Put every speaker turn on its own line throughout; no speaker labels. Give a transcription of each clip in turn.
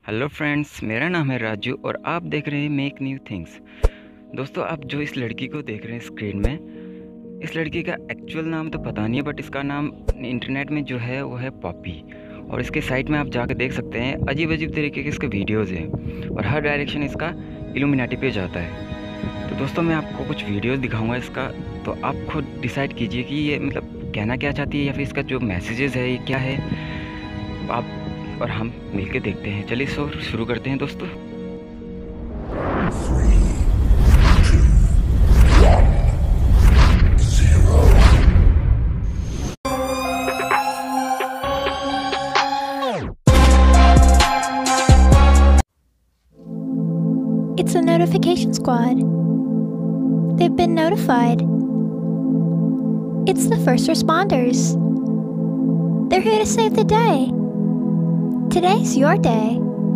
Hello friends, मेरा नाम है राजू और आप देख रहे हैं मेक न्यू थिंग्स। दोस्तों, आप जो इस लड़की को देख रहे हैं स्क्रीन में, इस लड़की का एक्चुअल नाम तो पता नहीं है, बट इसका नाम इंटरनेट में जो है वो है पॉपी। और इसके साइट में आप जाकर देख सकते हैं, अजीब अजीब तरीके के इसके वीडियोज़ हैं और हर डायरेक्शन इसका इल्यूमिनाटी पे जाता है। तो दोस्तों, मैं आपको कुछ वीडियोज़ दिखाऊँगा इसका, तो आप खुद डिसाइड कीजिए कि ये मतलब कहना क्या चाहती है या फिर इसका जो मैसेजेस है ये क्या है। आप और हम मिलके देखते हैं। चलिए शुरू करते हैं दोस्तों।
It's a notification squad. They've been notified. It's the first responders. They're here to save the day. Today's your day.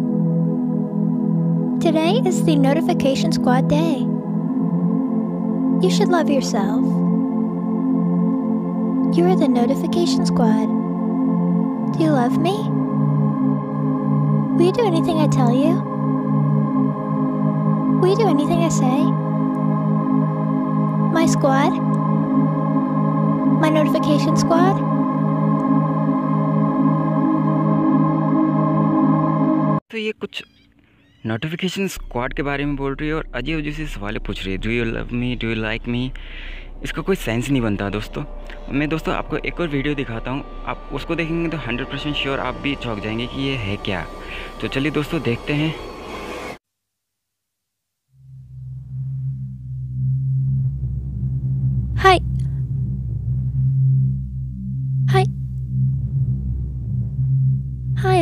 Today is the notification squad day. You should love yourself. You are the notification squad. Do you love me? Will you do anything I tell you? Will you do anything I say? My squad? My notification squad?
तो ये कुछ notification squad के बारे में बोल रही है और अजीब अजीब से सवाल पूछ रही है। Do you love me, do you like me. इसका कोई सेंस नहीं बनता दोस्तों। मैं दोस्तों आपको एक और वीडियो दिखाता हूँ, आप उसको देखेंगे तो 100% श्योर आप भी चौंक जाएंगे कि ये है क्या। तो चलिए दोस्तों देखते हैं।
Hi. Hi. Hi.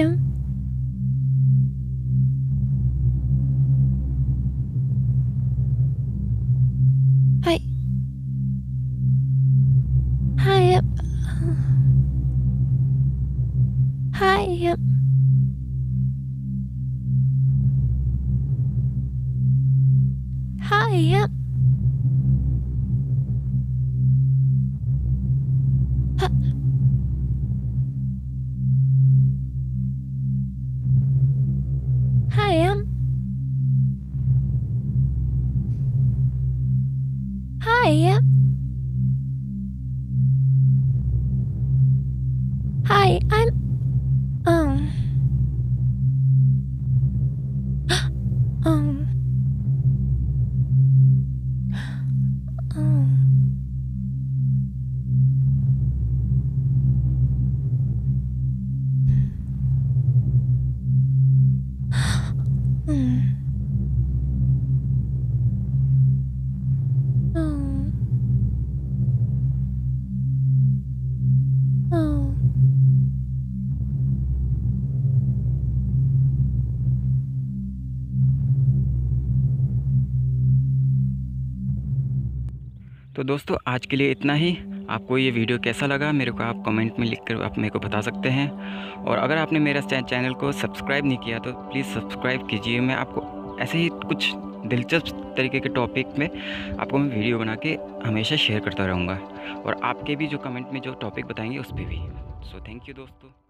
Hi. Hi. Hi. Hi. Hi. Hi. Hi, I'm um um
तो दोस्तों आज के लिए इतना ही। आपको ये वीडियो कैसा लगा मेरे को आप कमेंट में लिखकर आप मेरे को बता सकते हैं। और अगर आपने मेरा चैनल को सब्सक्राइब नहीं किया तो प्लीज़ सब्सक्राइब कीजिए। मैं आपको ऐसे ही कुछ दिलचस्प तरीके के टॉपिक में आपको मैं वीडियो बना के हमेशा शेयर करता रहूँगा। और आपके भी जो कमेंट में जो टॉपिक बताएंगे उस पर भी। सो थैंक यू दोस्तों।